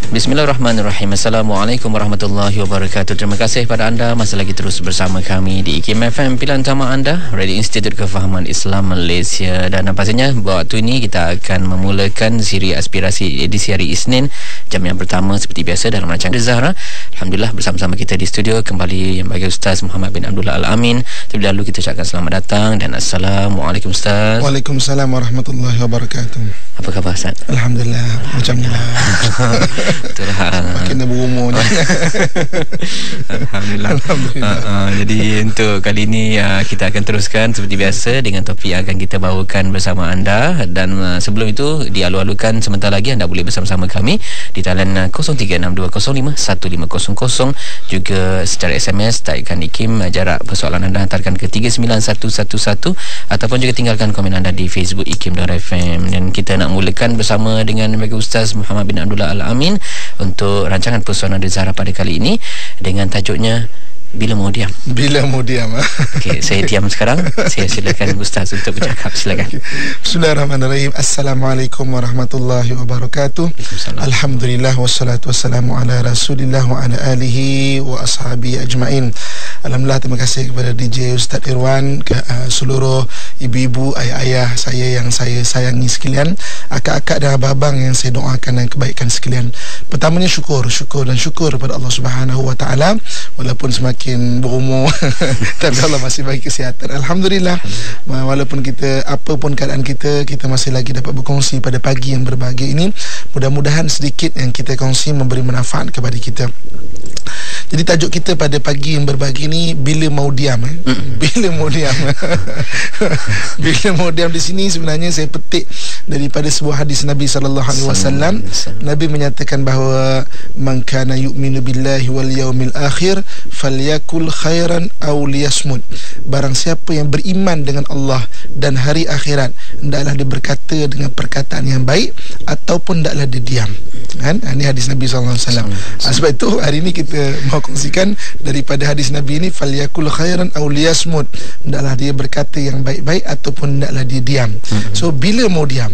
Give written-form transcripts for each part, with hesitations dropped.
Bismillahirrahmanirrahim. Assalamualaikum warahmatullahi wabarakatuh. Terima kasih kepada anda masih lagi terus bersama kami di IKIM FM, pilihan utama anda, Radio Institut Kefahaman Islam Malaysia. Dan pastinya waktu ini kita akan memulakan siri aspirasi edisi hari Isnin, jam yang pertama seperti biasa dalam rancangan Zahra. Alhamdulillah bersama-sama kita di studio kembali yang bagi Ustaz Muhammad bin Abdullah Al-Amin. Terlebih dahulu kita ucapkan selamat datang dan Assalamualaikum Ustaz. Waalaikumsalam warahmatullahi wabarakatuh. Apa khabar Ustaz? Alhamdulillah, macam ni lah. Itulah. Makin berumur ni. Alhamdulillah. Jadi untuk kali ini kita akan teruskan seperti biasa dengan topik yang akan kita bawakan bersama anda. Dan sebelum itu dialu-alukan sebentar lagi anda boleh bersama-sama kami di talian 0362051500, juga secara SMS taikkan IKIM, jarak persoalan anda hantarkan ke 39111 ataupun juga tinggalkan komen anda di Facebook IKIM.FM. Dan kita nak mulakan bersama dengan Ustaz Muhammad bin Abdullah Al-Amin untuk rancangan Pesona Zahra pada kali ini dengan tajuknya Bila Mau Diam. Bila Mau Diam. Okey, saya diam sekarang. Saya silakan Ustaz untuk bercakap. Silakan. Bismillahirrahmanirrahim. Assalamualaikum warahmatullahi wabarakatuh. Alhamdulillah wassalatu wassalamu ala Rasulillah wa ala alihi wa ashabihi ajmain. Alhamdulillah, terima kasih kepada DJ Ustaz Irwan, ke seluruh ibu-ibu, ayah-ayah saya yang saya sayangi sekalian, akak-akak dan abang-abang yang saya doakan dan kebaikan sekalian. Pertamanya syukur kepada Allah Subhanahu wa taala, walaupun semakin berumur tapi Allah masih bagi kesihatan. Alhamdulillah. Walaupun kita apapun keadaan kita masih lagi dapat berkongsi pada pagi yang berbahagia ini. Mudah-mudahan sedikit yang kita kongsi memberi manfaat kepada kita. Jadi tajuk kita pada pagi yang berbagi ni, bila mau diam. Bila mau diam. Bila mau diam di sini sebenarnya saya petik daripada sebuah hadis Nabi sallallahu alaihi wasallam. Nabi menyatakan bahawa man kana yu'minu billahi wal yaumil akhir falyakul khairan aw liyasmut. Barang siapa yang beriman dengan Allah dan hari akhirat, hendaklah dia berkata dengan perkataan yang baik ataupun hendaklah dia diam. Kan? Ini hadis Nabi sallallahu alaihi wasallam. Sebab itu hari ini kita mau kongsikan daripada hadis Nabi ini, falyakul khairan aw liyasmut. Hendaklah dia berkata yang baik-baik ataupun hendaklah dia diam. So bila mau diam?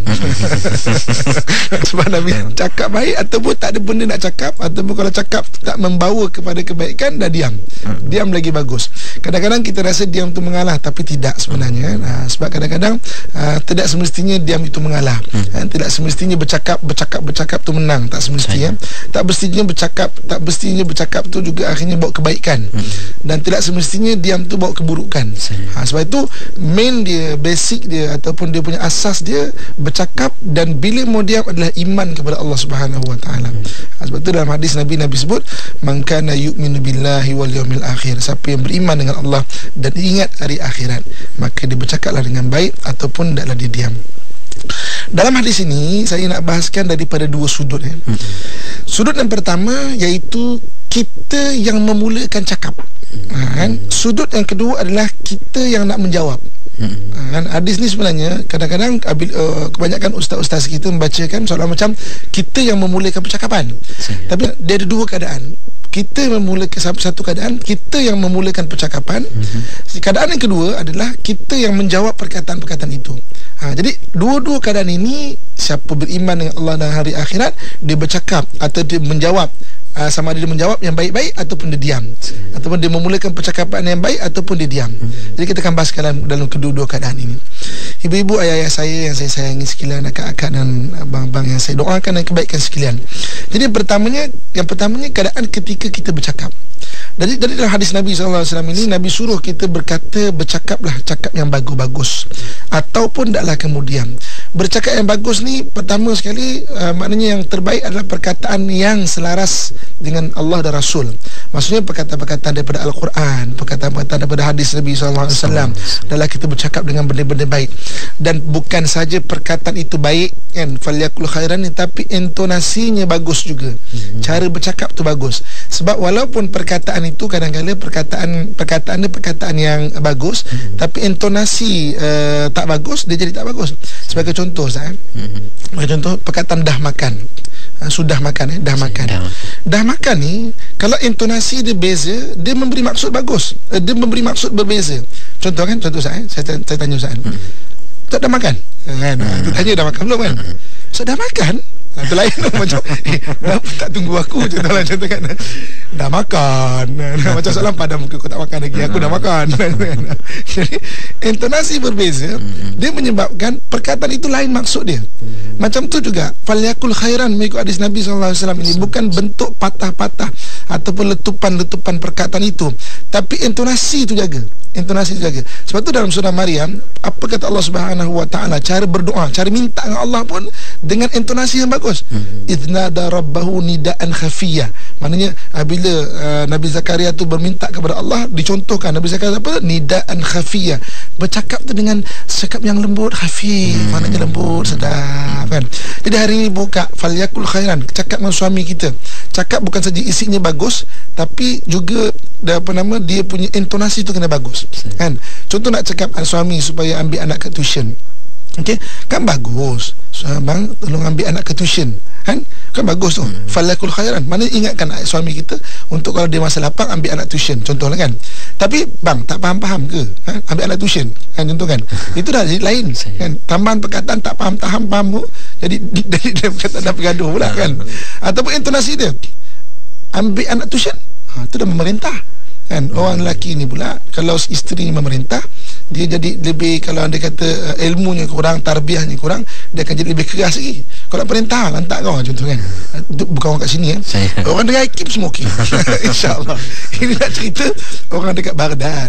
Sebab Nabi cakap baik ataupun tak ada benda nak cakap, ataupun kalau cakap tak membawa kepada kebaikan, dah diam. Diam lagi bagus. Kadang-kadang kita rasa diam tu mengalah, tapi tidak sebenarnya. Sebab kadang-kadang tidak semestinya diam itu mengalah. Tidak semestinya bercakap tu menang. Tak semestinya. Tak mestinya bercakap tu juga akhirnya bawa kebaikan. Dan tidak semestinya diam tu bawa keburukan. Sebab itu main dia, basic dia ataupun dia punya asas dia bercakap, dan bila mau diam adalah iman kepada Allah Subhanahu wa taala. Sebab itu dalam hadis Nabi sebut, man kana yu'minu billahi wal yaumil akhir. Siapa yang beriman dengan Allah dan ingat hari akhirat, maka dia bercakaplah dengan baik ataupun hendaklah dia diam. Dalam hadis ini saya nak bahaskan daripada dua sudut. Sudut yang pertama iaitu kita yang memulakan cakap. Sudut yang kedua adalah kita yang nak menjawab. Hadis ni sebenarnya kadang-kadang kebanyakan ustaz-ustaz kita membacakan soalan macam kita yang memulakan percakapan. Tapi dia ada dua keadaan. Kita memulakan satu keadaan, kita yang memulakan percakapan. Keadaan yang kedua adalah kita yang menjawab perkataan-perkataan itu. Jadi dua-dua keadaan ini, siapa beriman dengan Allah dan hari akhirat, dia bercakap atau dia menjawab, sama ada dia menjawab yang baik-baik ataupun dia diam, ataupun dia memulakan percakapan yang baik ataupun dia diam. Jadi kita akan bahas dalam kedua-dua keadaan ini. Ibu-ibu, ayah-ayah saya yang saya sayangi sekalian, akak-akak dan abang-abang yang saya doakan dan kebaikan sekalian. Jadi yang pertamanya keadaan ketika kita bercakap. Dari dalam hadis Nabi SAW ini, Nabi suruh kita bercakaplah cakap yang bagus-bagus, ataupun taklah kemudian. Bercakap yang bagus ni, pertama sekali maknanya yang terbaik adalah perkataan yang selaras dengan Allah dan Rasul. Maksudnya perkataan-perkataan daripada Al-Quran, perkataan-perkataan daripada hadis Nabi SAW. Adalah kita bercakap dengan benda-benda baik. Dan bukan saja perkataan itu baik kan, falyakul khairan ni, tapi intonasinya bagus juga. Cara bercakap tu bagus. Sebab walaupun perkataan itu kadang-kadang perkataan yang bagus, tapi intonasi tak bagus, dia jadi tak bagus. Sebagai contoh, perkataan dah makan. Sudah makan, dah makan. Dah makan ni, kalau intonasi dia beza, dia memberi maksud bagus, dia memberi maksud berbeza. Contoh saya tanya Ustaz, Ustaz dah makan? Tanya dah makan belum kan? Ustaz dah makan? Itu lain macam kenapa tak tunggu aku contoh kan. Dah makan. Macam soalan pada muka kau tak makan lagi, aku dah makan. Jadi intonasi berbeza, dia menyebabkan perkataan itu lain maksud dia. Macam tu juga falyakul khairan mengikut hadis Nabi SAW ini bukan bentuk patah-patah ataupun letupan-letupan perkataan itu, tapi intonasi itu jaga. Intonasi itu jaga. Sebab tu dalam surah Maryam, apa kata Allah Subhanahu wa taala, cara berdoa, cara minta dengan Allah pun dengan intonasi yang bagus. Idnada rabbahu nidaan khafiyah. Maknanya bila Nabi Zakaria tu berminta kepada Allah, dicontohkan Nabi Zakaria apa? Nidaan khafiyah. Bercakap tu dengan cakap yang lembut, khafif, maknanya lembut, sedap kan. Jadi hari ini buka falyakul khairan, cakap dengan suami kita. Cakap bukan saja isinya bagus, tapi juga dia punya intonasi tu kena bagus kan. Contoh nak cakap suami supaya ambil anak ke tuition, okey, kan bagus. So, bang, tolong ambil anak ke tuition, kan bagus tu. Falyakul khairan, mana ingatkan suami kita untuk kalau dia masa lapang ambil anak tuition, contohlah kan. Tapi bang, tak faham-faham ke ambil anak tuition, kan, contoh kan. Itu dah lain kan. Tambahan perkataan tak faham tu, jadi dia perkataan dah bergaduh pula kan. Ataupun intonasi dia ambil anak tuition, itu dah memerintah kan. Orang lelaki ni pula, kalau isteri ni memerintah, dia jadi lebih, kalau dia kata ilmunya kurang, tarbiyahnya kurang, dia akan jadi lebih keras lagi. Kalau perintah, lantak kau contoh kan. Bukan orang kat sini kan. Orang dekat keep smoking. InsyaAllah. Ini nak cerita orang dekat Baghdad.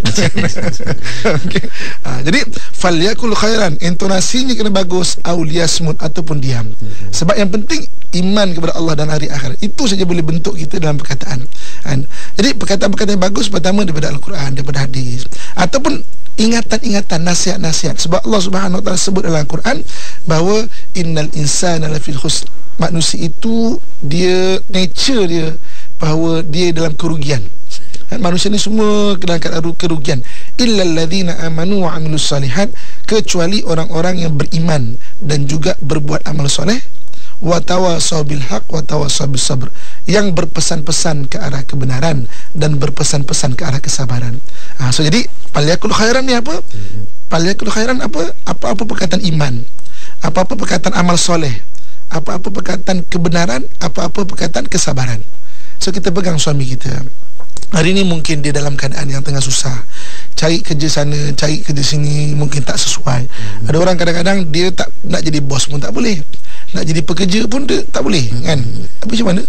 Okay. Jadi falyakul khairan, intonasinya kena bagus, auliyasmut ataupun diam. Sebab yang penting iman kepada Allah dan hari akhirat. Itu saja boleh bentuk kita dalam perkataan. Jadi perkataan-perkataan yang bagus pertama daripada Al-Quran, daripada hadis, ataupun ingatan-ingatan, nasihat-nasihat. Sebab Allah Subhanahu wa taala sebut dalam Al-Quran bahawa innal insana lafil khusr. Manusia itu dia nature dia bahawa dia dalam kerugian. Manusia ni semua dalam keadaan kerugian. Illal ladzina amanu wa amilus salihat, kecuali orang-orang yang beriman dan juga berbuat amal soleh, wa tawasaw bil haq wa tawasaw bis sabr, yang berpesan-pesan ke arah kebenaran dan berpesan-pesan ke arah kesabaran. So jadi falyakul khairan ni apa? Falyakul khairan apa-apa perkataan iman, apa-apa perkataan amal soleh, apa-apa perkataan kebenaran, apa-apa perkataan kesabaran. So kita pegang suami kita. Hari ini mungkin dia dalam keadaan yang tengah susah, cari kerja sana, cari kerja sini, mungkin tak sesuai. Ada orang kadang-kadang dia tak nak jadi bos pun tak boleh, nak jadi pekerja pun dia tak boleh kan. Tapi macam mana?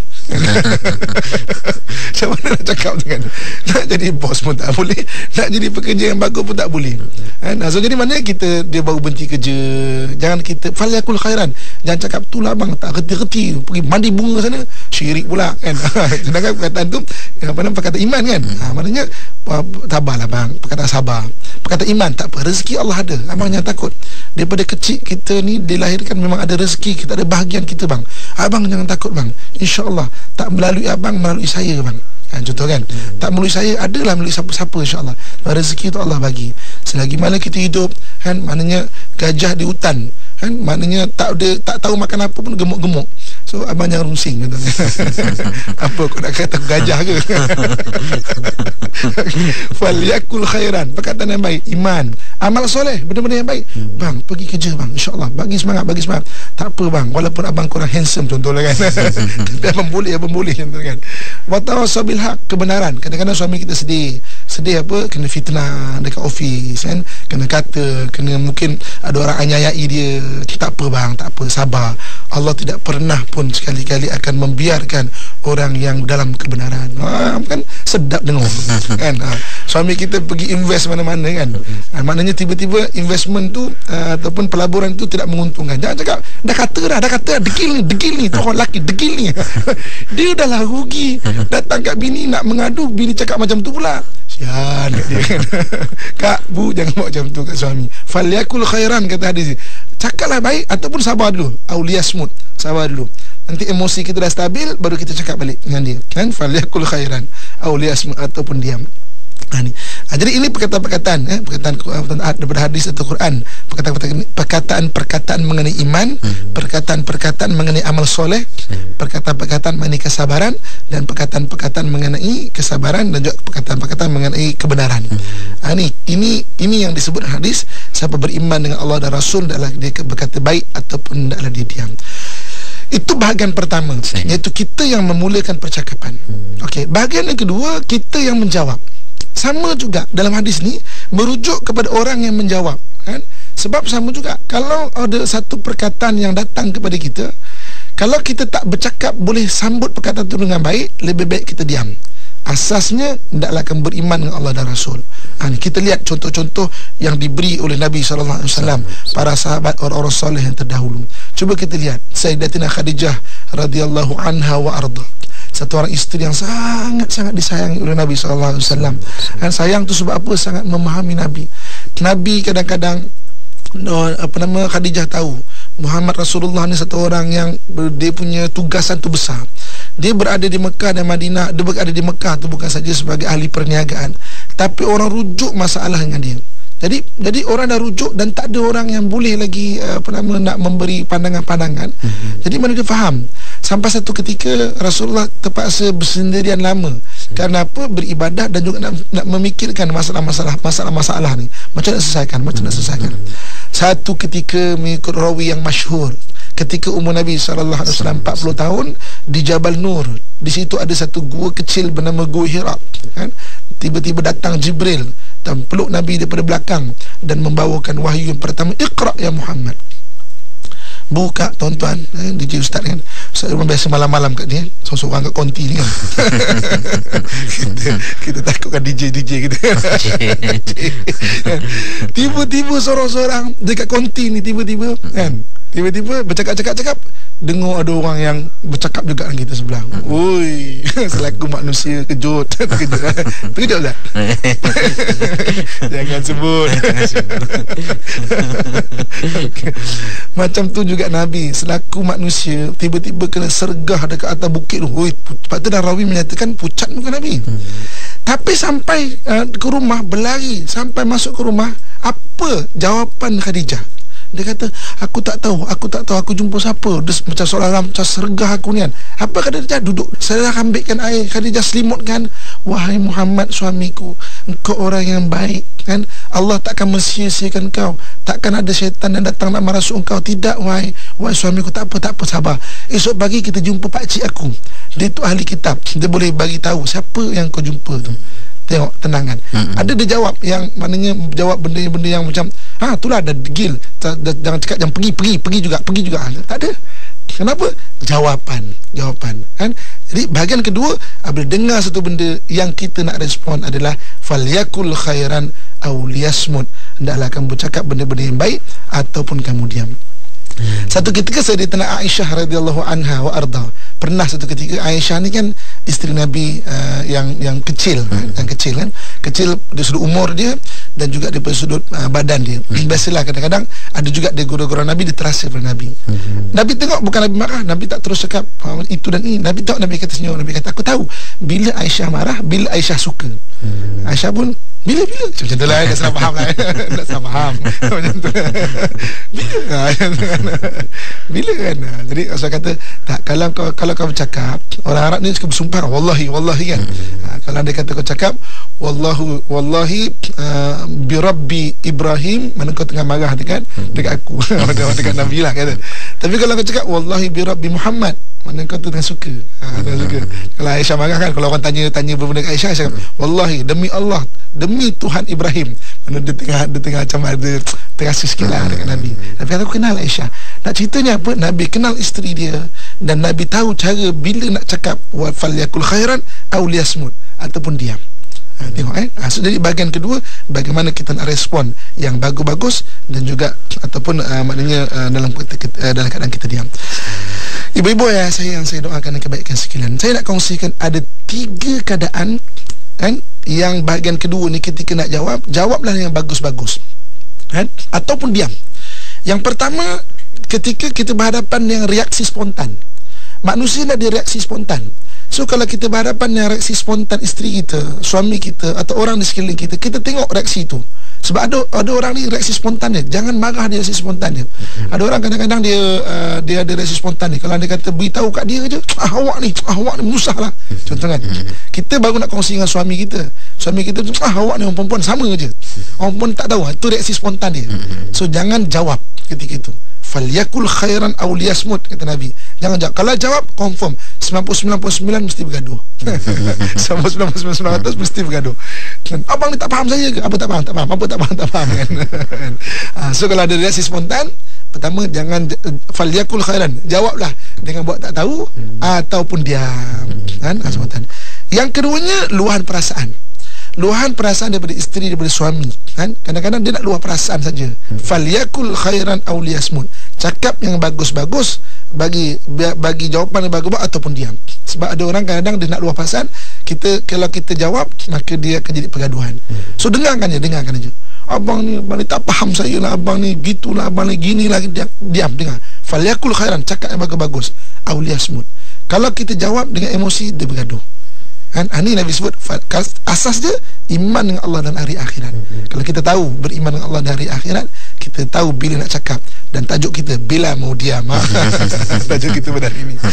Macam mana nak cakap dengan nak jadi bos pun tak boleh, nak jadi pekerja yang bagus pun tak boleh kan? So jadi mana kita, dia baru berhenti kerja, jangan kita falyakul khairan, jangan cakap tu lah bang, tak reti-reti pergi mandi bunga sana, syirik pula kan. Sedangkan perkataan tu perkataan iman kan. Maknanya sabarlah bang, perkataan sabar, perkataan iman, tak apa, rezeki Allah ada, abang jangan takut. Daripada kecil kita ni dilahirkan memang ada rezeki, kita ada bahagian kita bang. Abang jangan takut bang, insya-Allah tak melalui abang, melalui saya bang. Contoh kan, tak melalui saya, adalah melalui siapa-siapa insya-Allah. Rezeki itu Allah bagi. Selagi mana kita hidup kan, maknanya gajah di hutan kan, maknanya tak tahu makan apa pun gemuk-gemuk. So abang jangan rusing kan. Apa kau nak kata gajah ke? Falyakul khairan, perkataan yang baik, iman, amal soleh, benda-benda yang baik. Bang, pergi kerja bang, insya-Allah, bagi semangat. Tak apa bang, walaupun abang kurang handsome contohlah kan. Tapi abang boleh contoh kan. Wa tawasaw bil haq, kebenaran. Kadang-kadang suami kita sedih apa, kena fitnah dekat office kan, kena kata, kena mungkin ada orang anyayai dia. Tak apa bang, tak apa, sabar. Allah tidak pernah pun sekali-kali akan membiarkan orang yang dalam kebenaran. Kan sedap dengar kan. Suami kita pergi invest mana-mana kan, maknanya tiba-tiba investment tu ataupun pelaburan tu tidak menguntungkan. Jangan cakap dah kata degil ni tu orang lelaki degil ni. Dia dah lah rugi, datang kat bini nak mengadu, bini cakap macam tu pula. Sian dia kan. Kak, bu, jangan buat macam tu kat suami. Falyakul khairan kata hadis. Cakaplah baik ataupun sabar dulu. Auliyasmut, sabar dulu. Nanti emosi kita dah stabil, baru kita cakap balik dengan dia kan. Falyakul khairan, auliyasmut ataupun diam. Jadi ini perkataan-perkataan daripada hadis atau Quran, perkataan-perkataan mengenai iman, perkataan-perkataan mengenai amal soleh, perkataan-perkataan mengenai kesabaran, dan perkataan-perkataan mengenai kesabaran, dan juga perkataan-perkataan mengenai kebenaran. Ini yang disebut hadis, siapa beriman dengan Allah dan Rasul adalah dia berkata baik ataupun adalah dia diam. Itu bahagian pertama, iaitu kita yang memulakan percakapan. Okey, bahagian yang kedua, kita yang menjawab. Sama juga dalam hadis ni merujuk kepada orang yang menjawab, kan? Sebab sama juga, kalau ada satu perkataan yang datang kepada kita, kalau kita tak bercakap boleh sambut perkataan itu dengan baik, lebih baik kita diam. Asasnya hendaklah akan beriman dengan Allah dan Rasul. Kita lihat contoh-contoh yang diberi oleh Nabi SAW, para sahabat, orang-orang soleh yang terdahulu. Cuba kita lihat Sayyidatina Khadijah radhiyallahu anha wa arda, satu orang isteri yang sangat-sangat disayangi oleh Nabi SAW. Dan sayang tu sebab apa? Sangat memahami Nabi. Nabi kadang-kadang Khadijah tahu Muhammad Rasulullah ni satu orang yang dia punya tugasan tu besar. Dia berada di Mekah dan Madinah. Dia berada di Mekah tu bukan saja sebagai ahli perniagaan, tapi orang rujuk masalah dengan dia. Jadi orang dah rujuk dan tak ada orang yang boleh lagi nak memberi pandangan-pandangan. Jadi mana dia faham. Sampai satu ketika Rasulullah terpaksa bersendirian lama. Kerana apa? Beribadah dan juga nak memikirkan masalah-masalah ni. Macam nak selesaikan. Satu ketika mengikut rawi yang masyhur, ketika umur Nabi SAW 40 tahun di Jabal Nur, di situ ada satu gua kecil bernama Gua Hira, kan? Tiba-tiba datang Jibril dan peluk Nabi daripada belakang dan membawakan wahyu yang pertama, Iqra ya Muhammad. Buka tuan-tuan, DJ Ustaz kan, Ustaz memang biasa malam-malam kat ni, seorang-seorang kat konti ni kan. kita takutkan DJ kita. Tiba-tiba seorang-seorang dekat konti ni, tiba-tiba bercakap-cakap, dengar ada orang yang bercakap juga dengan kita sebelah. Oi, selaku manusia kejut. Terkejut tak? Jangan sebut. Macam tu juga Nabi selaku manusia tiba-tiba kena sergah dekat atas bukit tu. Oi, sebab tu dah rawi menyatakan pucat muka Nabi. Tapi sampai ke rumah, berlari sampai masuk ke rumah, apa jawapan Khadijah? Dia kata, aku tak tahu aku jumpa siapa. Dia macam seolah-olah macam sergah aku ni kan. Apa kata dia? Duduk, saya dah ambilkan air, Khadijah selimutkan. Wahai Muhammad suamiku, engkau orang yang baik, kan? Allah takkan mensia-siakan kau. Takkan ada syaitan yang datang nak merasuk engkau. Tidak, wahai suamiku. Tak apa, sabar. Esok pagi kita jumpa pakcik aku. Dia tu ahli kitab, dia boleh bagi tahu siapa yang kau jumpa tu. Tengok, tenangan. Ada dia jawab yang maknanya jawab benda-benda yang macam itulah ada degil. Jangan cakap jangan pergi juga. Tak ada. Kenapa? Jawapan kan. Jadi bahagian kedua, apabila dengar satu benda yang kita nak respon adalah falyakul khairan aw liyasmut. Hendaklah kamu bercakap benda-benda yang baik ataupun kamu diam. Satu ketika Sayyidatina Aisyah radhiyallahu anha wa arda, pernah satu ketika, Aisyah ni kan isteri Nabi yang kecil, kan, kecil dari sudut umur dia dan juga dari sudut badan dia. Biasalah kadang-kadang ada juga dia guru-guru Nabi diterasa pada Nabi. Nabi tengok, bukan Nabi marah, Nabi tak terus cakap itu dan ini. Nabi tengok, Nabi kata senyum, Nabi kata aku tahu bila Aisyah marah, bila Aisyah suka. Aisyah pun bila macam tu lah, dah salah faham lah. Tak salah faham macam tu. Bila kan. Jadi saya kata tak, kalau kau bercakap, orang Arab ni suka bersumpah wallahi kan. Kalau dia kata kau cakap wallahi bi rabbi Ibrahim, mana kau tengah marah kan dekat aku, dekat Nabi lah kata. Tapi kalau kau cakap wallahi bi rabbi Muhammad, mana kau tu tengah suka. Kalau Aisyah marah kan, kalau orang tanya berbenda kat Aisyah, Aisyah kata, wallahi demi Allah, demi Tuhan Ibrahim. Mana dia tengah macam ada terasa sikit lah dekat Nabi. Tapi aku kenal Aisyah. Nak ceritanya apa? Nabi kenal isteri dia dan Nabi tahu cara bila nak cakap wa falyakul khairan aw liyasmut, ataupun diam. Tengok so, jadi bahagian kedua, bagaimana kita nak respon yang bagus-bagus dan juga ataupun maknanya dalam keadaan kita diam. Ibu-ibu yang saya doakan kebaikan sekalian, saya nak kongsikan ada 3 keadaan kan, yang bahagian kedua ni ketika nak jawablah yang bagus-bagus kan, ataupun diam. Yang pertama, ketika kita berhadapan dengan reaksi spontan. Manusia nak dia reaksi spontan. So kalau kita berhadapan dengan reaksi spontan isteri kita, suami kita atau orang di sekeliling kita, kita tengok reaksi itu. Sebab ada orang ni reaksi spontan dia. Jangan marah dia reaksi spontan dia. Ada orang kadang-kadang dia ada reaksi spontan ni. Kalau dia kata beritahu kat dia je, awak ni menyusahlah. Contoh kan. Kita baru nak kongsi dengan suami kita. Suami kita awak ni orang perempuan sama je. Orang perempuan tak tahu. Itu reaksi spontan dia. So jangan jawab ketika itu. falyakul khairan aw liyasmut, kata Nabi. Jangan jawab. Kalau jawab confirm 99% mesti bergaduh. 99% mesti bergaduh. Abang ni tak faham saya ke? Apa tak faham? Tak faham. Apa tak faham? Tak faham kan? So kalau ada reaksi spontan, pertama jangan falyakul khairan, jawablah dengan buat tak tahu ataupun diam kan, spontan. Yang keduanya luahan perasaan. Luahan perasaan daripada isteri, daripada suami kan. Kadang-kadang dia nak luah perasaan saja. Falyakul khairan aw liyasmut. Cakap yang bagus-bagus, bagi jawapan yang bagus ataupun diam. Sebab ada orang kadang-kadang dia nak luah perasaan, kalau kita jawab maka dia akan jadi pergaduhan. So dengarkan je. Abang ni tak faham saya lah, abang ni gitulah, abang ni gini lah. Diam, dengar. Falyakul khairan, cakap yang bagus-bagus, aw liyasmut. Kalau kita jawab dengan emosi, dia bergaduh kan. Ini Nabi sebut asas dia iman dengan Allah dan hari akhirat. Kalau kita tahu beriman dengan Allah dan hari akhirat, kita tahu bila nak cakap. Dan tajuk kita bila mau diam. Tajuk kita pada hari ini.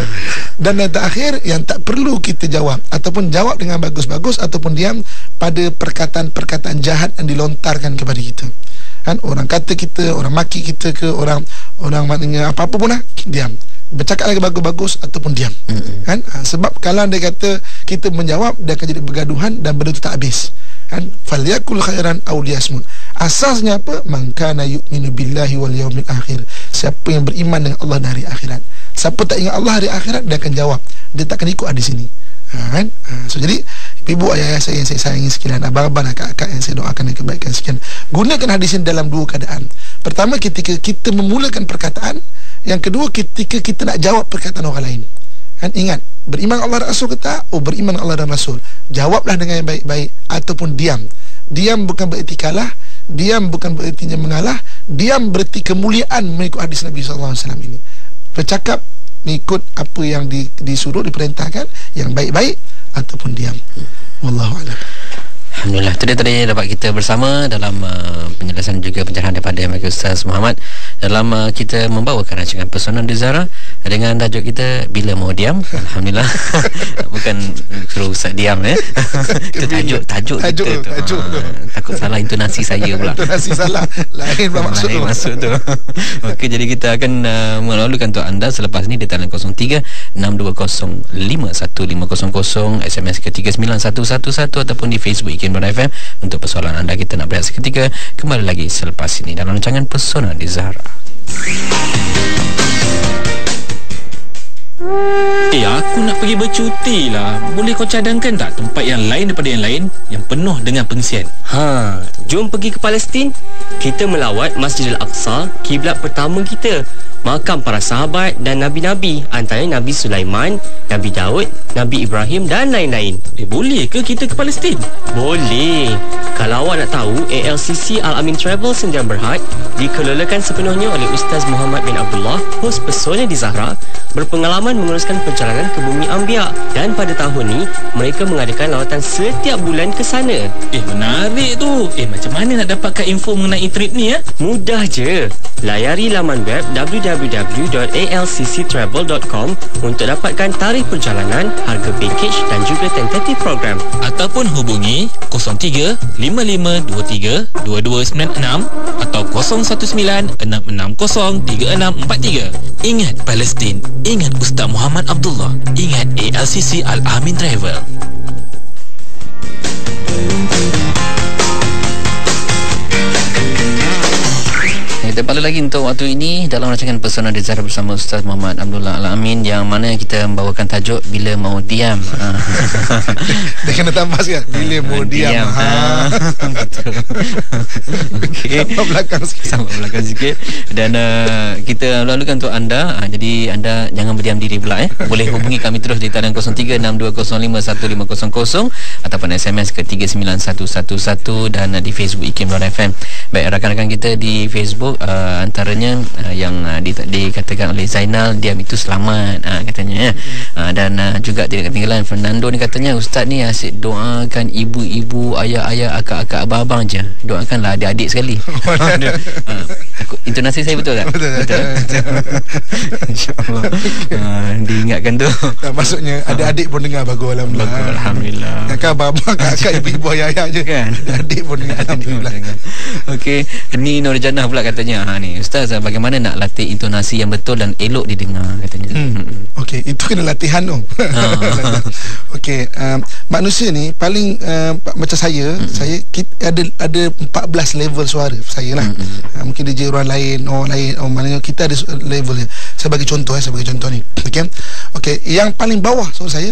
Dan yang terakhir, yang tak perlu kita jawab ataupun jawab dengan bagus-bagus ataupun diam pada perkataan-perkataan jahat yang dilontarkan kepada kita kan. Orang kata kita, orang maki kita ke, orang maknanya apa-apa pun lah, diam. Bercakap lagi bagus-bagus ataupun diam kan. Sebab kalau dia kata kita menjawab, dia akan jadi bergaduhan dan benda itu tak habis kan. Falyakul khairan aw liyasmut. Asasnya apa? Man kana yu'minu billahi wal yaumil akhir. Siapa yang beriman dengan Allah dan hari akhirat. Siapa tak ingat Allah hari akhirat, dia akan jawab, dia tak akan ikut hadis ini kan. So jadi ibu ayah saya yang saya sayangi sekalian, abang-abang, akak-akak yang saya doakan yang kebaikan sekian, gunakan hadis ini dalam dua keadaan. Pertama, ketika kita memulakan perkataan. Yang kedua, ketika kita nak jawab perkataan orang lain kan. Ingat, beriman Allah dan Rasul ke tak? Beriman Allah dan Rasul. Jawablah dengan yang baik-baik ataupun diam. Diam bukan bererti kalah, diam bukan bererti mengalah, diam bererti kemuliaan mengikut hadis Nabi SAW ini. Bercakap mengikut apa yang disuruh, diperintahkan, yang baik-baik ataupun diam. Wallahu a'lam. Alhamdulillah, tadi dapat kita bersama dalam penjelasan juga pencerahan daripada Ustaz Muhammad dalam kita membawakan rancangan Pesona di Zahra dengan tajuk kita bila mau diam. Alhamdulillah. Bukan suruh Ustaz diam itu tajuk kita tu. Takut salah intonasi saya pula. Intonasi salah, lain pula maksud tu. Okey, jadi kita akan melalukan untuk anda selepas ni di talian 03-6205-1500, SMS ke 39111 ataupun di Facebook IKIM.FM untuk persoalan anda. Kita nak berehat seketika, kembali lagi selepas ini dalam rancangan Pesona di Zahra. Aku nak pergi bercuti lah. Boleh kau cadangkan tak tempat yang lain daripada yang lain yang penuh dengan pengisian? Jom pergi ke Palestin. Kita melawat Masjid Al-Aqsa, kiblat pertama kita, makam para sahabat dan nabi-nabi, antaranya Nabi Sulaiman, Nabi Daud, Nabi Ibrahim dan lain-lain. Boleh ke kita ke Palestin? Boleh. Kalau awak nak tahu, ALCC Al-Amin Travel Sdn Bhd dikelolakan sepenuhnya oleh Ustaz Muhammad bin Abdullah, hos Pesona di Zahra, berpengalaman menguruskan perjalanan ke Bumi Anbiya, dan pada tahun ni mereka mengadakan lawatan setiap bulan ke sana. Menarik tu. Macam mana nak dapatkan info mengenai trip ni ya? Mudah je. Layari laman web www.alcctravel.com untuk dapatkan tarikh perjalanan, harga package dan juga tentatif program. Ataupun hubungi 03-5523-2296 atau 019-660-3643. Ingat Palestin, ingat Ustaz Muhammad Abdullah, ingat ALCC Al-Amin Travel. Kita balik lagi untuk waktu ini dalam rancangan Pesona di Zahra bersama Ustaz Muhammad Abdullah Al-Amin, yang mana kita membawakan tajuk bila mau diam. Dia kena tambah sikit, bila mau diam. Betul. Okey. Sampai belakang sikit. Dan kita lalukan untuk anda. Jadi anda jangan berdiam diri pula. Boleh hubungi kami terus di talian 03-6205-1500 ataupun SMS ke 39111 dan di Facebook IKIM.FM. Baik, rakan-rakan kita di Facebook, antaranya yang dikatakan oleh Zainal, diam itu selamat katanya dan juga tidak ketinggalan Fernando ni katanya, Ustaz ni asyik doakan ibu-ibu, ayah-ayah, akak-akak, abang-abang je, doakanlah adik-adik sekali. Intonasi saya betul tak? Betul. InsyaAllah. Diingatkan tu. Maksudnya adik-adik pun dengar, bagus. Alhamdulillah. Kakak, abang, kakak, ibu-ibu, ayah-ayah je kan. Adik pun dengar. Okey, ni Nur Jannah pula katanya, tanya ni Ustaz, bagaimana nak latih intonasi yang betul dan elok didengar katanya. Okey, itu kena latihan tu. Okey, manusia ni paling macam saya ada 14 level suara saya lah. Mungkin DJ orang lain, maknanya kita ada level dia. Saya bagi contoh ni. Okey, yang paling bawah suara saya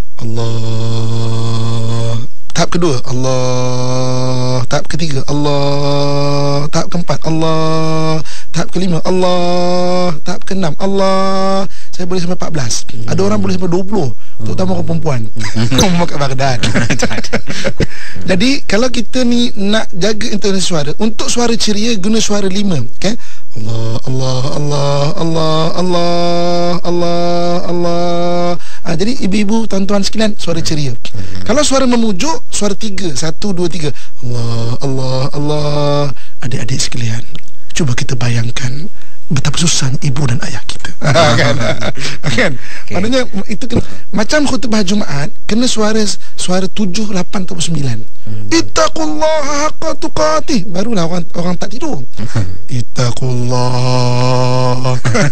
Allah. Tahap kedua Allah. Tahap ketiga Allah. Tahap keempat Allah. Tahap kelima Allah. Tahap keenam Allah. Saya boleh sampai 14. Ada orang boleh sampai 20, terutama orang perempuan. Kamu kat Baghdad. Jadi kalau kita ni nak jaga intonasi suara, untuk suara ceria guna suara 5. Okay? Allah Allah Allah Allah Allah Allah Allah. Jadi ibu-ibu, tuan-tuan sekalian, suara ceria. Kalau suara memujuk, suara 3. 1, 2, 3 Allah Allah Allah. Adik-adik sekalian, cuba kita bayangkan betapa susah ibu dan ayah kita. Kan? Okay. Maknanya itu kena, macam khutbah Jumaat kena suara 7, 8 atau 9. Ittaqullaha haqqa tuqatih. Barulah orang tak tidur. Ittaqullah.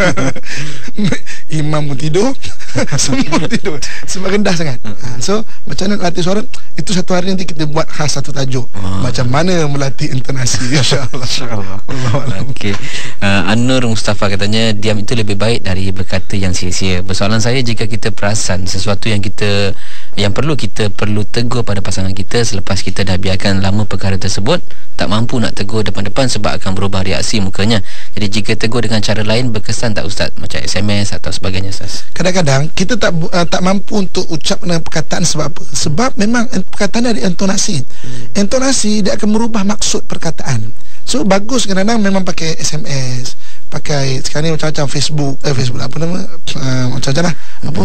Imam pun tidur, semua tidur sebab rendah sangat. So macam mana latih suara, itu satu hari nanti kita buat khas satu tajuk, macam mana melatih intonasi, insya-Allah. Okey. Anur Mustafa katanya diam itu lebih baik dari berkata yang sia-sia. Persoalan saya, jika kita perasan sesuatu yang perlu tegur pada pasangan kita, selepas kita dah biarkan lama perkara tersebut, tak mampu nak tegur depan-depan sebab akan berubah reaksi mukanya. Jadi jika tegur dengan cara lain, berkesan tak Ustaz? Macam SMS atau sebagainya, Ustaz? Kadang-kadang kita tak mampu untuk ucap dengan perkataan. Sebab apa? Sebab memang perkataan ada intonasi. Intonasi dia akan merubah maksud perkataan. So bagus kadang-kadang memang pakai SMS, pakai sekarang ni macam-macam Facebook apa nama, macam-macam lah, apa,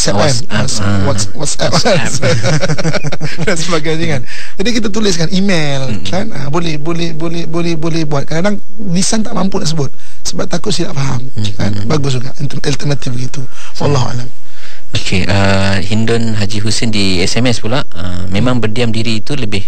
WhatsApp dan sebagainya kan. Jadi kita tuliskan email kan, boleh buat. Kadang-kadang lisan tak mampu nak sebut sebab takut silap faham kan. Bagus juga alternatif begitu. Wallahualam. Okey, Hindun Haji Husin di SMS pula, memang berdiam diri itu lebih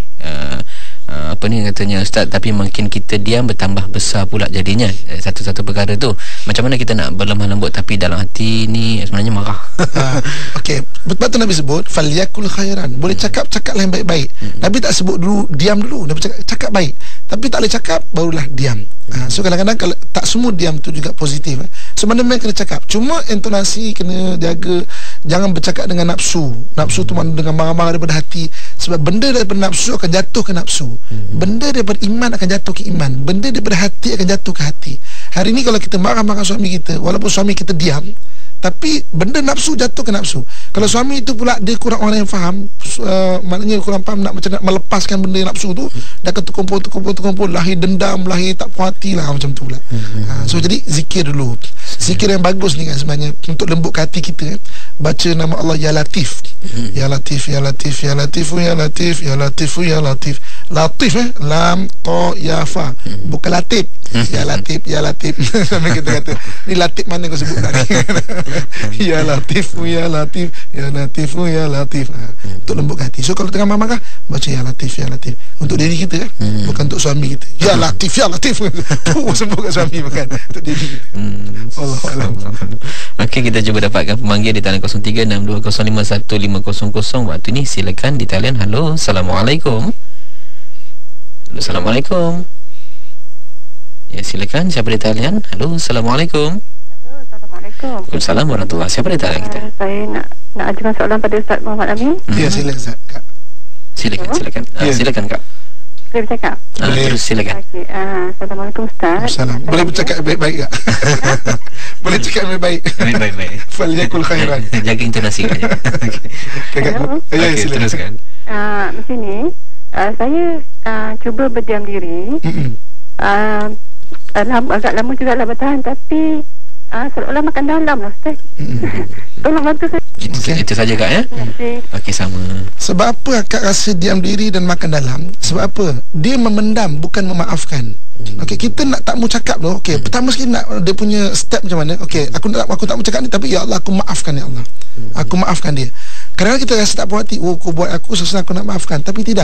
apa ni katanya Ustaz, tapi makin kita diam bertambah besar pula jadinya satu-satu perkara tu. Macam mana kita nak berlemah lembut tapi dalam hati ni sebenarnya marah? Okey, betul Nabi sebut falyakul khairan. Boleh cakaplah yang baik-baik. Nabi tak sebut dulu diam dulu, Nabi cakap baik. Tapi tak boleh cakap, barulah diam. So kadang-kadang kalau tak semua diam tu juga positif. Sebenarnya kena cakap, cuma intonasi kena jaga. Jangan bercakap dengan nafsu. Nafsu tu maknanya dengan marah-marah daripada hati. Sebab benda daripada nafsu akan jatuh ke nafsu. Benda daripada iman akan jatuh ke iman. Benda daripada hati akan jatuh ke hati. Hari ni kalau kita marah-marah suami kita, walaupun suami kita diam, tapi benda nafsu jatuh ke nafsu. Kalau suami itu pula dia kurang orang yang faham, maknanya kurang faham nak macam nak melepaskan benda nafsu tu, dah terkumpul, lahir dendam, lahir tak puas hati lah, macam tu pula. So jadi zikir dulu. Zikir yang bagus ni kan sebenarnya untuk lembutkan hati kita. Baca nama Allah Ya Latif. Ya Latif, Ya Latif, Ya Latif, Ya Latif, Ya Latif, Ya Latif. Latif lam ta ya fa. Bukan Latif. Ya Latif, Ya Latif. Sampai kita kata, ni Latif mana kau sebut tadi? Ya Latif, Ya Latif, Ya Latif, Ya Latif. Untuk lembutkan hati. So kalau tengah marah, baca Ya Latif, Ya Latif. Untuk diri kita bukan untuk suami kita. Ya Latif, Ya Latif. Semua kat suami, bukan untuk diri kita. Allahuakbar. Okey, kita cuba dapatkan pemanggil di talian 0362051500. Waktu ni silakan di talian. Halo, Assalamualaikum. Halo, Assalamualaikum. Ya, silakan. Siapa di talian? Halo, Assalamualaikum. Halo, Assalamualaikum. Waalaikumsalam warahmatullahi. Siapa di talian kita? Saya nak ajukan soalan pada Ustaz Muhammad Amin. Ya, silakan Ustaz. Silakan. Silakan Kak. Boleh bercakap? Terus silakan. Okey. Assalamualaikum Ustaz. Assalamualaikum. Boleh bercakap baik-baik tak? Boleh cakap baik-baik. Baik. Falyakul khairan. Jaga intonasi Kak. Hello. Ya, silakan. Teruskan. Macam ni, saya cuba berdiam diri. Agak lama juga lah bertahan, tapi seolah-olah makan dalam lah Ustaz. Tolong bantu saya. Itu saja Kak ya. Okey, sama. Sebab apa Kak rasa diam diri dan makan dalam? Sebab apa? Dia memendam, bukan memaafkan. Okey, kita nak tak mau cakap tu. Okey, pertama sekali nak dia punya step macam mana? Okey, aku tak mau cakap ni, tapi ya Allah aku maafkan ya Allah. Aku maafkan dia. Kadang-kadang kita rasa tak puas hati, aku buat aku sesuatu aku nak maafkan, tapi tidak.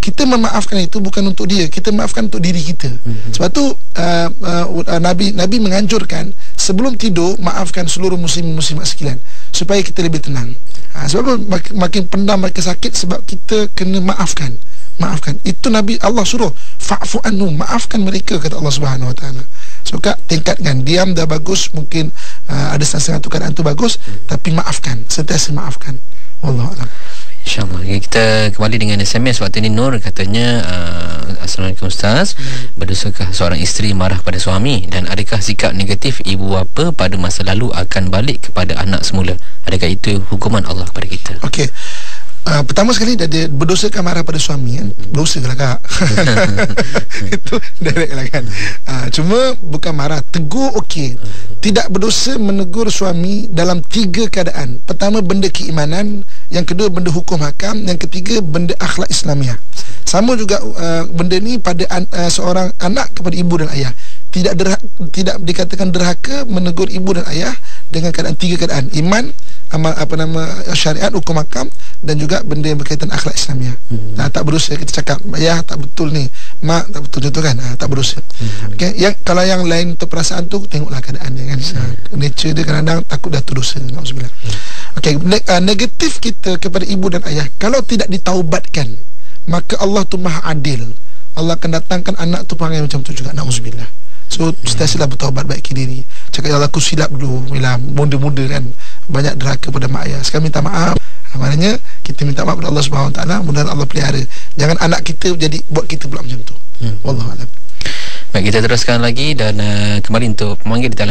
kita memaafkan itu bukan untuk dia, kita maafkan untuk diri kita. Sebab tu Nabi menganjurkan sebelum tidur maafkan seluruh muslimat sekalian supaya kita lebih tenang. Sebab makin pendam, makin sakit sebab kita kena maafkan. Itu Nabi Allah suruh fa'fu anhum, maafkan mereka, kata Allah Subhanahu Wa Taala. So Kak, tingkatkan. Diam dah bagus, mungkin ada setengah keadaan tu bagus, tapi maafkan, sentiasa maafkan. Wallahualam. InsyaAllah. Kita kembali dengan SMS. Waktu ini Nur katanya, Assalamualaikum Ustaz, berdosakah seorang isteri marah pada suami, dan adakah sikap negatif ibu bapa pada masa lalu akan balik kepada anak semula? Adakah itu hukuman Allah kepada kita? Okey. Pertama sekali dia berdosakah marah pada suami, berdosa lah Kak. Itu direct lah kan. Cuma bukan marah, tegur okey. Tidak berdosa menegur suami dalam 3 keadaan. Pertama, benda keimanan. Yang kedua, benda hukum hakam. Yang ketiga, benda akhlak Islamiah. Sama juga benda ni pada seorang anak kepada ibu dan ayah. Tidak dikatakan derhaka menegur ibu dan ayah dengan keadaan 3 keadaan: iman, syariat, hukum hakam, dan juga benda yang berkaitan akhlak Islamiah. Tak berdosa kita cakap, ayah tak betul ni, mak tak betul tu kan, tak berdosa. Okay? Kalau yang lain untuk perasaan tu, tengoklah keadaan dia kan. Nature dia kadang-kadang takut dah tu dosa. Nauzubillah. Okay, negatif kita kepada ibu dan ayah, kalau tidak ditaubatkan, maka Allah tu maha adil. Allah akan datangkan anak tu perangai macam tu juga. Nauzubillah. So sentiasalah bertaubat, baiki diri. Cakap, ya Allah, aku silap dulu bila muda-muda kan, banyak derhaka pada mak ayah, sekarang minta maaf. Maknanya kita minta maaf kepada Allah Subhanahu Wa Taala, mudah-mudahan Allah pelihara. Jangan anak kita jadi buat kita pula macam tu. Wallahualam. Baik, kita teruskan lagi dan kembali untuk pemanggil di talian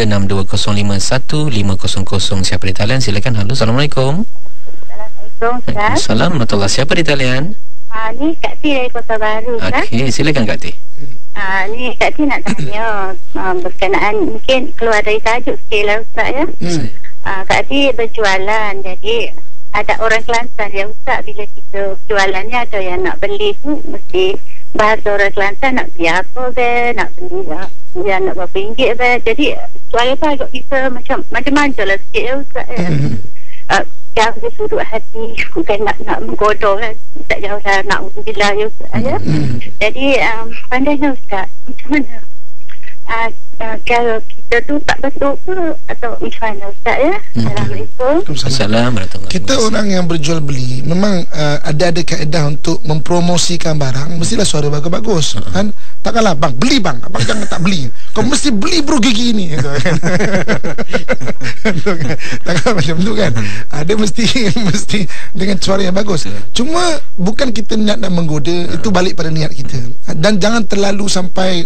0362051500. Siapa di talian? Silakan. Halo, Assalamualaikum. Assalamualaikum Ustaz. Assalamualaikum warahmatullahi. Siapa di talian? Ni Kak T dari Kota Baru Ustaz. Okey, silakan Kak T. Ni Kak T nak tanya berkenaan, mungkin keluar dari tajuk sikit lah Ustaz ya. Kak T berjualan, jadi ada orang Kelantan ya Ustaz, bila kita jualannya ada yang nak beli tu mesti bahasa orang Kelantan, nak beli apa be, nak beli ya, nak berapa ringgit be. Jadi jualan tu agak kita macam manja lah sikit ya Ustaz ya. Yang dia suruh hati, bukan nak menggodong kan, tak jauh lah, nak bila ya Ustaz ya. Jadi pandainya Ustaz, macam mana kalau kita tu tak betul ke, atau macam mana Ustaz ya? Assalamualaikum. Assalamualaikum. Kita orang yang berjual beli memang ada kaedah untuk mempromosikan barang, mestilah suara bagus-bagus kan. Takkanlah bang beli bang, abang jangan tak beli, kau mesti beli bro gigi ni gitu kan. Takkan macam tu kan. Dia mesti dengan suara yang bagus. Cuma bukan kita niat nak menggoda, itu balik pada niat kita. Dan jangan terlalu sampai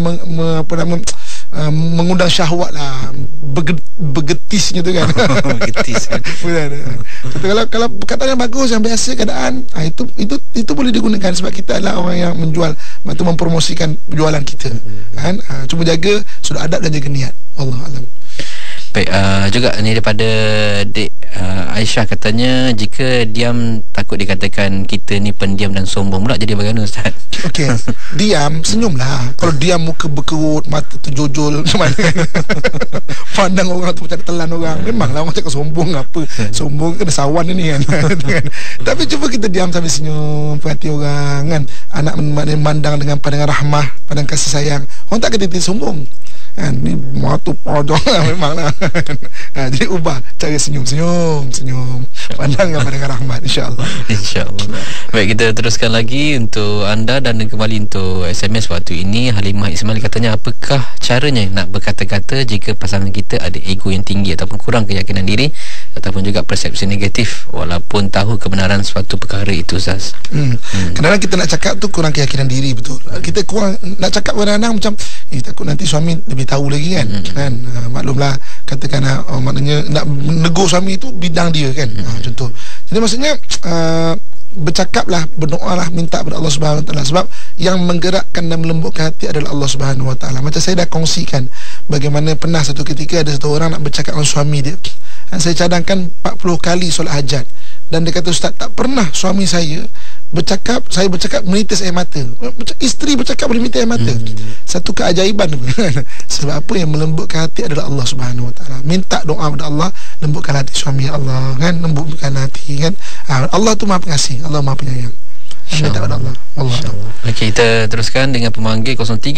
mengundang syahwat lah, bergetisnya tu kan. Bergetis. Kalau perkataan yang bagus, yang biasa keadaan, itu boleh digunakan sebab kita adalah orang yang menjual, itu mempromosikan jualan kita kan. Cuma jaga sudah adab dan jaga niat. Wallahualam. Baik, juga ni daripada Dek Aisyah, katanya jika diam takut dikatakan kita ni pendiam dan sombong pula, jadi bagaimana Ustaz? Okey, diam, senyumlah. Kalau diam muka berkerut, mata terjojol macam mana? Pandang orang tu macam telan orang. Memanglah orang cakap sombong apa? Sombong kena sawan ni kan. Tapi cuba kita diam sambil senyum, perhati orang kan. Anak memandang dengan pandangan rahmah, pandangan kasih sayang. Orang tak kata kita sombong. Ni matu pojok memanglah. Jadi ubah cara senyum pandang dengan rahmat, insya-Allah. Baik, kita teruskan lagi untuk anda dan kembali untuk SMS waktu ini. Halimah Ismail katanya, apakah caranya nak berkata-kata jika pasangan kita ada ego yang tinggi ataupun kurang keyakinan diri ataupun juga persepsi negatif walaupun tahu kebenaran suatu perkara itu Ustaz? Kadang-kadang kita nak cakap tu kurang keyakinan diri, betul. Kita kurang nak cakap kadang-kadang macam takut nanti suami lebih tahu lagi kan. Maklumlah, katakan maknanya nak menegur suami itu bidang dia kan. Contoh. Jadi maksudnya bercakaplah, berdoalah, minta kepada Allah Subhanahu Wa Taala, sebab yang menggerakkan dan melembutkan hati adalah Allah Subhanahu Wa Taala. Macam saya dah kongsikan bagaimana pernah satu ketika ada satu orang nak bercakap dengan suami dia. Saya cadangkan 40 kali solat hajat, dan dia kata, Ustaz, tak pernah suami saya bercakap menitis air mata. Isteri bercakap menitis air mata. Satu keajaiban. Sebab apa? Yang melembutkan hati adalah Allah Subhanahu Wa Taala. Minta doa kepada Allah, lembutkan hati suami Allah kan, lembutkan hati kan. Allah tu Maha Pengasih, Allah Maha Penyayang. Minta pada Allah. Okey, kita teruskan dengan pemanggil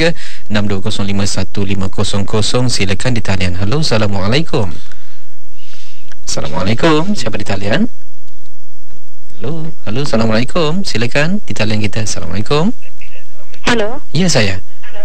03-6205-1500. Silakan di talian. Halo, Assalamualaikum. Assalamualaikum. Siapa di talian? Halo, Assalamualaikum. Silakan di talian kita. Assalamualaikum. Halo. Ya, saya.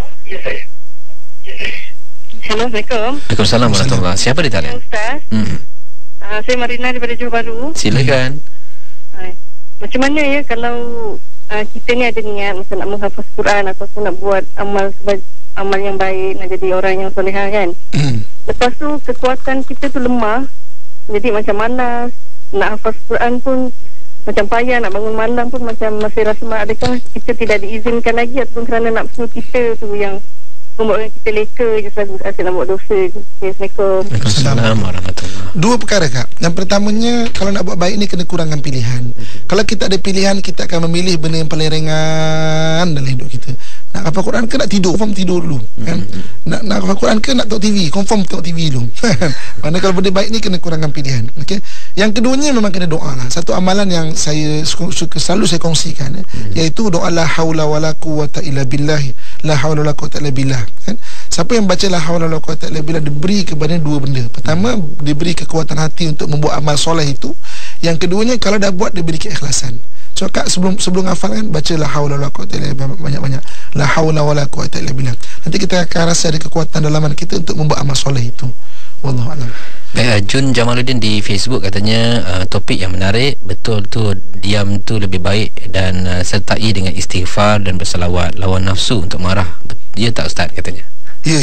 Assalamualaikum. Waalaikumsalam warahmatullahi. Siapa di talian? Ustaz. Saya Marina daripada Johor Bahru. Silakan. Macam mana ya kalau kita ni ada niat macam nak menghafaz Quran ataupun nak buat amal yang baik, nak jadi orang yang solehah kan. Lepas tu kekuatan kita tu lemah. Jadi macam malas, nak hafaz Quran pun macam payah, nak bangun malam pun macam masih rasa adakah kita tidak diizinkan lagi ataupun kerana nafsu kita tu yang membuatkan kita leka je selalu asyik nak buat dosa. Assalamualaikum. Waalaikumsalam warahmatullahi. Dua perkara, Kak. Yang pertamanya, kalau nak buat baik ni kena kurangkan pilihan. Kalau kita ada pilihan, kita akan memilih benda yang paling ringan dalam hidup kita. Nak hafal Quran ke nak tidur? Confirm tidur dulu kan? Nak hafal Quran ke nak tengok TV? Confirm tengok TV dulu. Mana kalau benda baik ni kena kurangkan pilihan. Okey. Yang keduanya memang kena doa lah. Satu amalan yang saya selalu saya kongsikan iaitu doa la haula wala quwata illa billah. La haula wala quwata illa billah kan? Siapa yang baca la haula wala quwata illa billah diberi kepada dua benda. Pertama, diberi kekuatan hati untuk membuat amal soleh itu. Yang keduanya, kalau dah buat diberi keikhlasan. So Kak, sebelum hafal kan, baca la haula wala quwata illa billah banyak-banyak. La haula wala quwata illa billah. Nanti kita akan rasa ada kekuatan dalaman kita untuk membuat amal soleh itu. Wallahu a'lam. Baik, Jun Jamaluddin di Facebook katanya topik yang menarik, betul tu diam tu lebih baik dan sertai dengan istighfar dan berselawat, lawan nafsu untuk marah. Ya tak Ustaz katanya? Ya.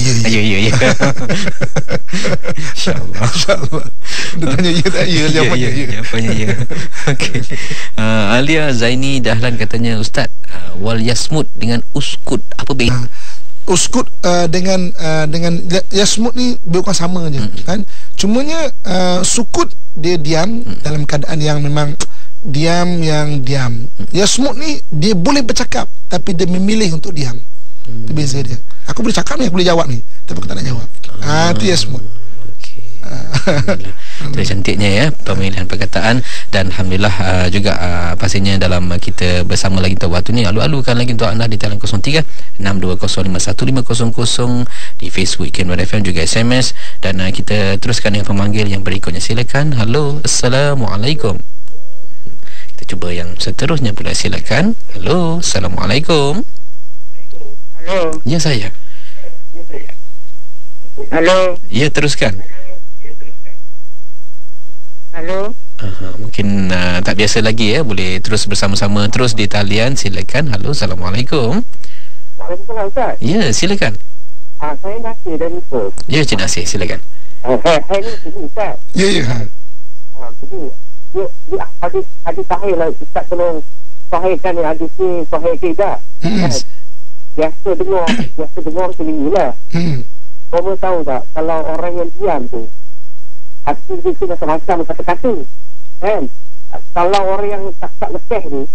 InsyaAllah. Dia tanya ya tak ya, jawapannya ya. Okey. Alia Zaini Dahlan katanya, Ustaz, wal yasmud dengan uskut apa beza? Uskut dengan yasmud ni bukan sama je kan. Cumanya sukut dia diam dalam keadaan yang memang diam. Yasmud ni dia boleh bercakap tapi dia memilih untuk diam. Itu beza dia. Aku boleh cakap ni, aku boleh jawab ni, tapi aku tak nak jawab. Itu yasmud. Itu cantiknya ya pemilihan perkataan. Dan Alhamdulillah juga pastinya dalam kita bersama lagi untuk waktu ni, alu-alukan lagi untuk anda di talian 03-6205-1500 di Facebook Ikhwan FM, juga SMS. Dan kita teruskan dengan pemanggil yang berikutnya. Silakan. Halo, Assalamualaikum. Kita cuba yang seterusnya pula. Silakan. Halo, Assalamualaikum. Halo. Ya, saya. Halo. Ya, teruskan. Halo. Mungkin tak biasa lagi ya. Boleh terus bersama-sama terus di talian. Silakan. Halo, Assalamualaikum. Waalaikumsalam Ustaz. Ya, silakan. Saya Nasir dari Ipoh. Ya, Cik Nasir, silakan. Hai ni Ustaz. Ya. Dia hadis sahih lah Ustaz, tolong sahihkan ni hadis ni, sahih ke tak? Biasa dengar macam inilah. Kamu tahu tak, kalau orang yang diam tu hati dia tu macam-macam kata-kata kan. Kalau orang yang tak lekeh ni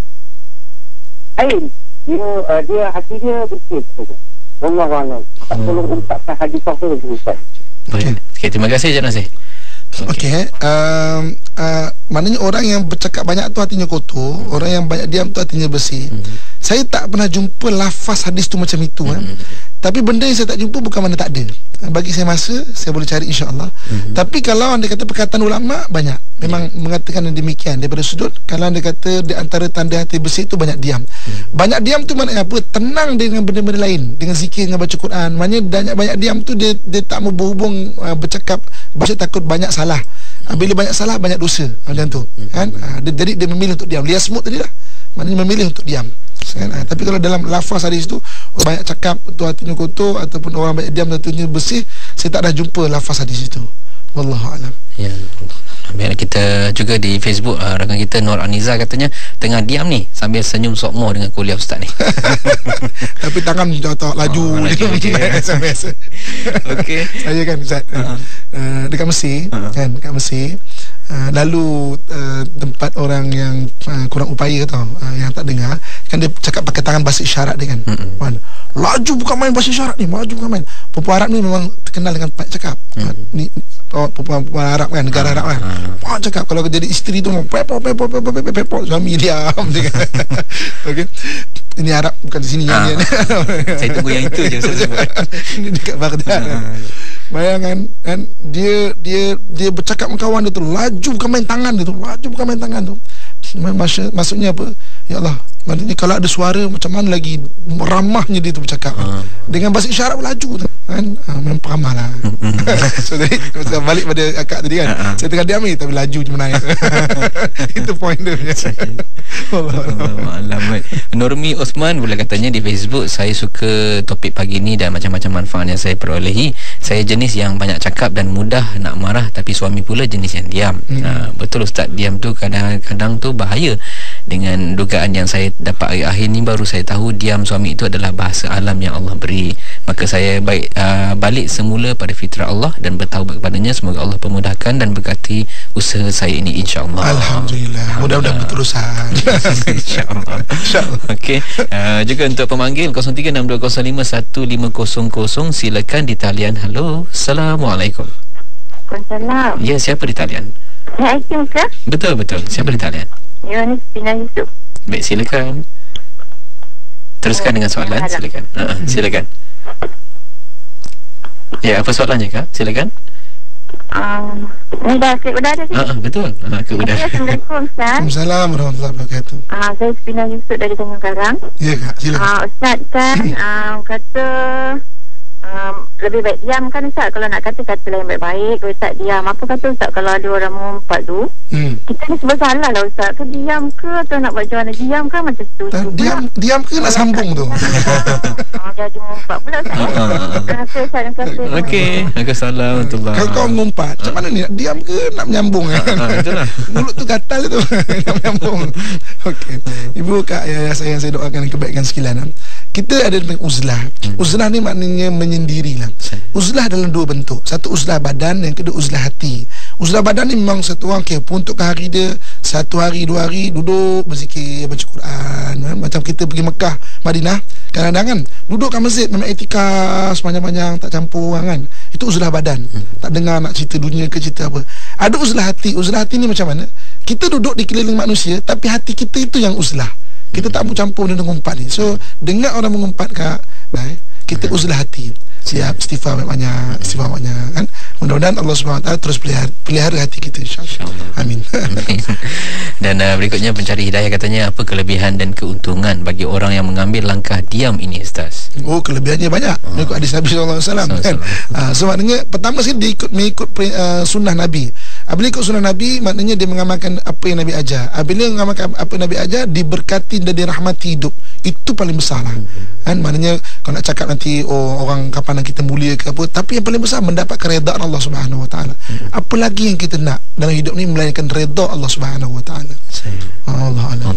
dia hati dia bersih. Wallahualam. Tak tolong ungkapkan hadis sahih tu Ustaz. Baik. Okay, terima kasih Cik Nasir. Okey. Maknanya orang yang bercakap banyak tu hatinya kotor, orang yang banyak diam tu hatinya bersih. Saya tak pernah jumpa lafaz hadis tu macam itu Tapi benda yang saya tak jumpa bukan mana tak ada. Bagi saya masa, saya boleh cari insya-Allah. Tapi kalau anda kata perkataan ulama banyak memang mengatakan yang demikian daripada sudut. Kalau anda kata di antara tanda hati bersih itu banyak diam. Banyak diam tu maknanya apa? Tenang dengan benda-benda lain, dengan zikir, dengan baca Quran. Maknanya banyak diam tu dia tak mau berhubung bercakap, baca takut banyak salah. Bila banyak salah banyak dosa macam tu kan. Jadi dia memilih untuk diam. Liasmut tadi lah, maknanya memilih untuk diam kan? Tapi kalau dalam lafaz hadis tu banyak cakap tu hatinya kotor ataupun orang banyak diam hatinya bersih, saya tak dah jumpa lafaz hadis itu. Wallahu a'lam. Ya. Biar kita juga di Facebook rakan kita Nur Aniza katanya tengah diam ni sambil senyum sokmo dengan kuliah ustaz ni. Tapi tangan tak laju biasa. Okey. Saya kan ustaz dekat Mesir kan, dekat Mesir lalu tempat orang yang kurang upaya tau, yang tak dengar kan, dia cakap pakai tangan bahasa isyarat dia kan. Laju bukan main bahasa isyarat ni, maju bukan main. Perempuan Arab ni memang terkenal dengan cakap. Ni perempuan Arab kan, negara Arab kan. Cakap kalau jadi isteri tu pepok suami diam je kan. Okey. Ini Arab, bukan di sini yang saya tunggu yang itu je Ustaz. Ini dekat Baghdad. Bayangkan kan, dia bercakap dengan kawan dia tu, laju bukan main tangan dia tu, maksudnya apa? Ya Allah, maksudnya kalau ada suara macam mana lagi ramahnya dia tu bercakap. Dengan bahasa isyarat laju tu kan, memang ramah lah. So tadi balik pada akak tadi kan, saya tengah diam ni tapi laju je menaik. Itu point dia. Alamat. Nurmi Osman pula katanya di Facebook, saya suka topik pagi ni dan macam-macam manfaat yang saya perolehi. Saya jenis yang banyak cakap dan mudah nak marah, tapi suami pula jenis yang diam. Betul Ustaz, diam tu kadang-kadang tu bahaya. Dengan dugaan yang saya dapat akhir ni, baru saya tahu diam suami itu adalah bahasa alam yang Allah beri. Maka saya balik semula pada fitrah Allah dan bertaubat kepadanya. Semoga Allah pemudahkan dan berkati usaha saya ini, insya-Allah. Alhamdulillah. Mudah-mudahan berterusan. Insya-Allah. Okey. Juga untuk pemanggil 0362051500, silakan di talian. Halo. Assalamualaikum. Waalaikumsalam. Ya, siapa di talian? Ya, Aisyah ke? Betul. Siapa di talian? Ya, ni Pina Yusuf. Baik, silakan. Teruskan dengan soalan, silakan. Silakan. Ya, apa soalannya Kak? Silakan. Udah ada sih. Betul. Ke udara. Assalamualaikum Ustaz. Waalaikumsalam warahmatullahi wabarakatuh. Saya Pina Yusuf dari Tanjung Karang. Ya Kak, silakan. Ustaz kan kata lebih baik diam kan Ustaz. Kalau nak kata lain baik-baik, kalau tak diam. Apa kata Ustaz kalau ada orang mengumpat tu, kita ni sebab salah lah Ustaz. Ke diam ke atau nak buat macam mana? Diam kan macam tu. Diam ke nak sambung tu? Jadi mengumpat pula Ustaz. Terima kasih Ustaz. Okey. Waalaikumsalam warahmatullahi. Kalau kau mengumpat, macam mana ni? Nak diam ke nak menyambung? Itulah. Mulut tu gatal tu. Nak menyambung. Okey. Ibu Kak yang saya doakan kebaikan sekalian. Kita ada tentang uzlah. Uzlah ni maknanya menyendirilah. Uzlah dalam dua bentuk. Satu uzlah badan, yang kedua uzlah hati. Uzlah badan ni memang satu orang untuk hari dia 1 hari 2 hari duduk berzikir, baca Quran. Macam kita pergi Mekah, Madinah, kadang-kadang kan duduk kat masjid memang etikaf sepanjang-panjang, tak campur kan. Itu uzlah badan. Tak dengar nak cerita dunia ke cerita apa. Ada uzlah hati. Uzlah hati ni macam mana? Kita duduk di keliling manusia, tapi hati kita itu yang uzlah. Kita tak mau campur dengan ngumpat ni. So dengar orang mengumpat Kak, kita uzlah hati. Siap istighfar banyak kan. Mudah-mudahan Allah SWT terus pelihara hati kita, insya-Allah. Amin. Dan berikutnya pencari hidayah katanya, apa kelebihan dan keuntungan bagi orang yang mengambil langkah diam ini Ustaz? Kelebihannya banyak. Mengikut hadis Nabi SAW kan. So maknanya pertama sekali dia mengikut sunnah Nabi. Bila ikut sunnah Nabi, maknanya dia mengamalkan apa yang Nabi ajar. Bila mengamalkan apa yang Nabi ajar, diberkati dan dirahmati hidup. Itu paling besar lah kan. Maknanya kalau nak cakap nanti orang kapan kita mulia ke apa, tapi yang paling besar mendapatkan redha Allah Subhanahu Wa Taala. Apa lagi yang kita nak dalam hidup ni melainkan redha Allah Subhanahu Wa Taala. Allah Allah.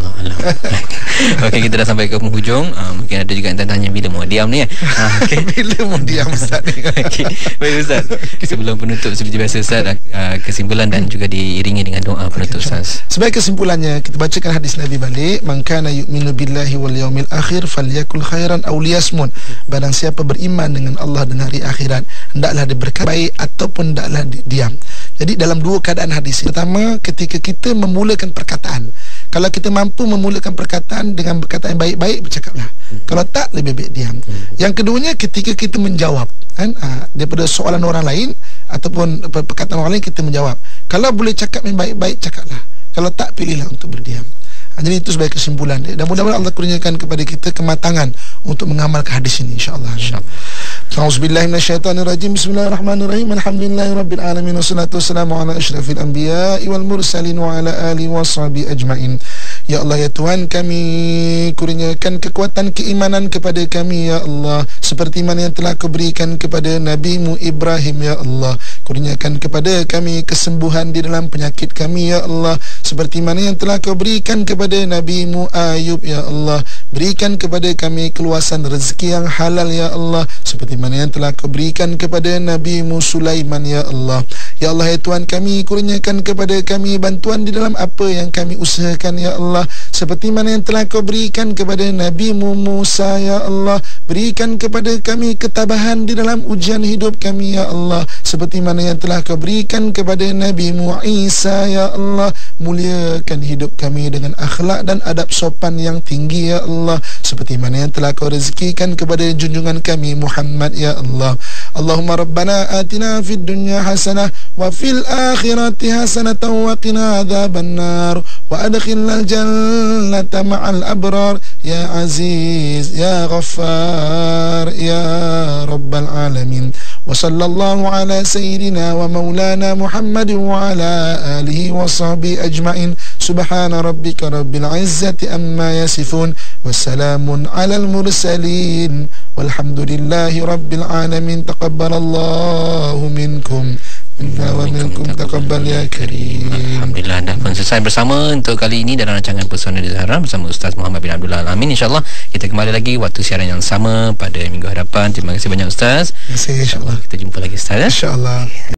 Okey, kita dah sampai ke penghujung. Mungkin ada juga yang tanya bila mau diam ni. Bila mau diam Ustaz ni. Okey. Baik Ustaz. Sebelum penutup seperti biasa Ustaz, kesimpulan dan juga diiringi dengan doa penutup Ustaz. Sebagai kesimpulannya, kita bacakan hadis Nabi balik. Man kana yu'minu billahi wal yaumil akhir falyakul khairan aw liyasmun. Barang siapa beriman dengan Allah dan hari akhirat, hendaklah dia berkata baik ataupun hendaklah diam. Jadi dalam dua keadaan hadis. Pertama, ketika kita memulakan perkataan. Kalau kita mampu memulakan perkataan dengan perkataan yang baik-baik, bercakaplah. Kalau tak, lebih baik diam. Yang keduanya, ketika kita menjawab kan, daripada soalan orang lain ataupun perkataan orang lain, kita menjawab. Kalau boleh cakap yang baik-baik, cakaplah. Kalau tak, pilihlah untuk berdiam. Jadi itu sebagai kesimpulan. Dan mudah-mudahan Allah kurniakan kepada kita kematangan untuk mengamalkan hadis ini, insya-Allah. A'udzubillahi minasyaitonirrajim. Bismillahirrahmanirrahim. Alhamdulillahirabbil alamin wassalatu wassalamu ala asyrafil anbiya'i wal mursalin wa ala alihi washabihi ajmain. Ya Allah, ya Tuhan kami, kurniakan kekuatan keimanan kepada kami, ya Allah, seperti mana yang telah Kau berikan kepada Nabi-Mu Ibrahim, ya Allah. Kurniakan kepada kami kesembuhan di dalam penyakit kami, ya Allah, seperti mana yang telah Kau berikan kepada Nabi-Mu Ayub, ya Allah. Berikan kepada kami keluasan rezeki yang halal, ya Allah, seperti mana yang telah Kau berikan kepada Nabi-Mu Sulaiman, ya Allah. Ya Allah, ya Tuhan kami, kurniakan kepada kami bantuan di dalam apa yang kami usahakan, ya Allah, seperti mana yang telah Kau berikan kepada Nabi-Mu Musa, ya Allah. Berikan kepada kami ketabahan di dalam ujian hidup kami ya Allah, seperti mana yang telah kau berikan kepada Nabi Isa ya Allah. Muliakan hidup kami dengan akhlak dan adab sopan yang tinggi ya Allah, seperti mana yang telah kau rezekikan kepada junjungan kami Muhammad ya Allah. Allahumma rabbana atina fid dunya hasanah wa fil akhirati hasanatan wa qina adzaban nar wa adkhilnal jannata ma'al abrar ya aziz ya ghaffar ya rabbal alamin. Wa sallallahu ala sayyidina wa maulana Muhammad wa ala alihi wa sahbihi ajma'in. Subhana rabbika rabbil izzati amma yasifun wa salamun alal mursalin walhamdulillahi rabbil alamin. Taqabbalallahu minkum wa minkum taqabbal ya karim. Alhamdulillah, dah pun selesai bersama untuk kali ini dalam rancangan Pesona di Zahra bersama Ustaz Muhammad bin Abdullah Al-Amin. InsyaAllah kita kembali lagi waktu siaran yang sama pada minggu hadapan. Terima kasih banyak Ustaz. Terima kasih, insyaAllah. Kita jumpa lagi Ustaz ya? InsyaAllah.